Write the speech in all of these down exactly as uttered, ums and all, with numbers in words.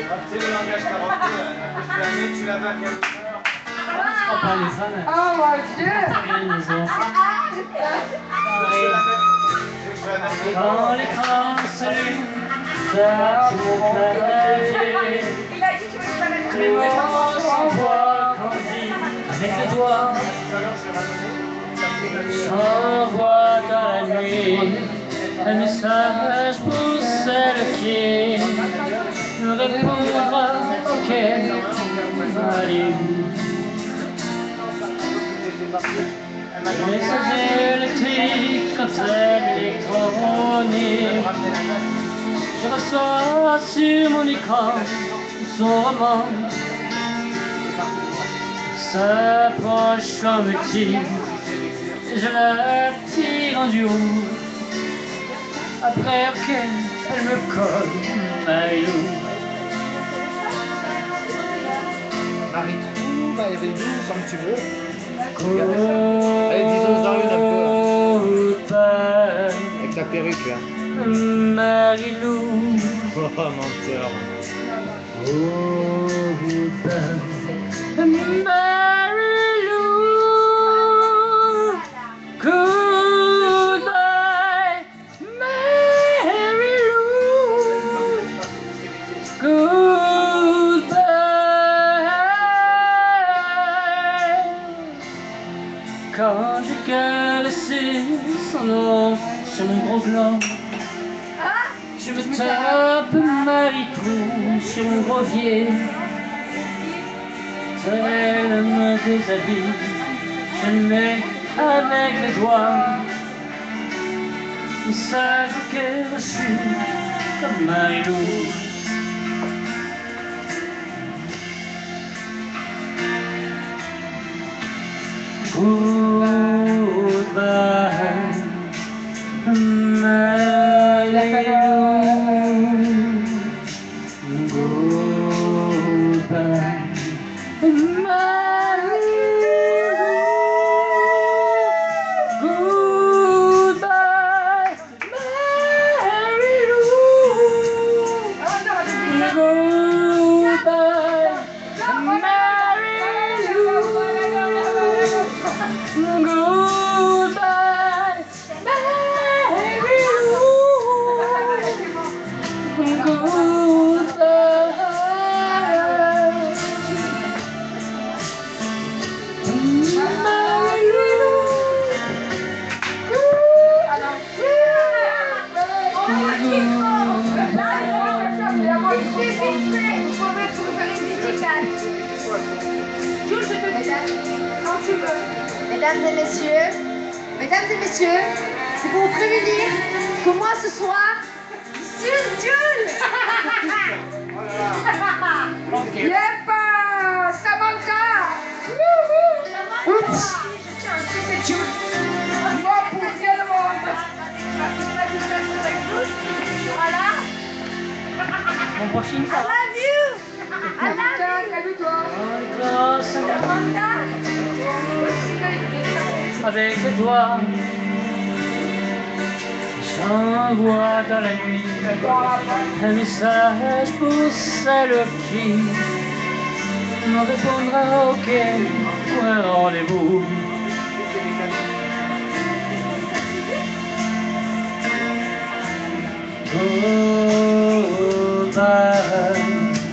C'est le langage karaoké. Tu l'avais à quelle heure? Oh mon Dieu! Quand l'écran s'allume, ça tourne clavier. Il a dit que tu veux mettre Les mots s'envoient candide avec les doigts. S'envoie dans la nuit un message pour celle qui me répondra. Ok, allez-vous. Message électrique, appel électronique. Je reçois sur mon écran son roman. S'approche en petit, je la tire en duo. Après, ok, elle me colle, Marilou. Marie-Trou, Marie-Lou, comme tu veux. Allez, dis-nous-en une un peu. Hein. Avec ta perruque, là. Marilou. Oh, menteur. Oh, Marilou. Goodbye, Marilou. Goodbye. Quand j'ai caressé son nom sur mon gros gland, je me tape Marie-Trou sur mon grovier. Elle me déshabille, je le mets avec les doigts. Message auquel je suis comme Marilou. Goodbye, Marilou. Goodbye, Marilou. Goodbye, Marilou. Goodbye, Marilou. Goodbye, Marilou. Mesdames et messieurs, mesdames et messieurs, c'est pour vous prévenir que moi ce soir, je suis Jules. Yep, Samantha. Oups. C'est Jules. Moi pour bien le monde. Voilà. Mon prochain I love you. I love you. Samantha. Avec les doigts, j'envoie dans la nuit un message pour celle qui me répondra ok pour un rendez-vous. Goodbye,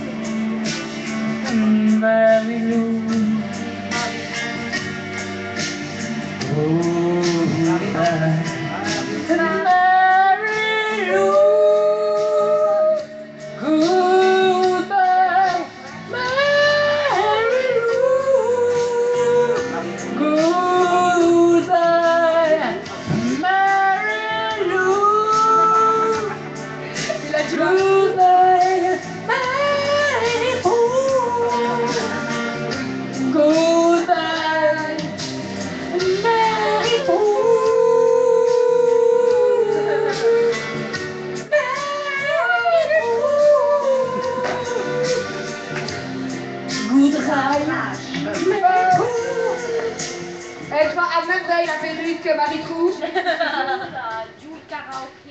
Marilou. Goodbye, Marilou. Goodbye, Marilou. Goodbye, Marilou. Goodbye, Marilou. Goodbye, Marilou. Elle va à même veille la perruque que Marie-Trou. Jules Karaoké.